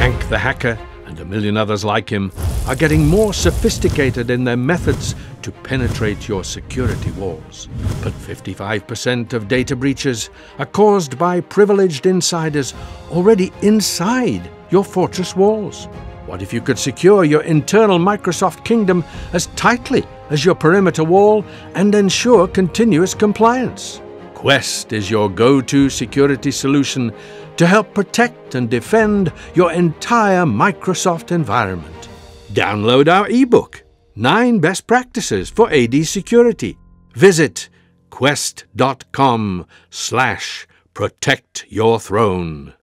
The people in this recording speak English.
Hank the hacker and a million others like him are getting more sophisticated in their methods to penetrate your security walls. But 55% of data breaches are caused by privileged insiders already inside your fortress walls. What if you could secure your internal Microsoft kingdom as tightly as your perimeter wall and ensure continuous compliance? Quest is your go-to security solution to help protect and defend your entire Microsoft environment. Download our ebook, 9 Best Practices for AD Security. Visit quest.com/protectyourthrone.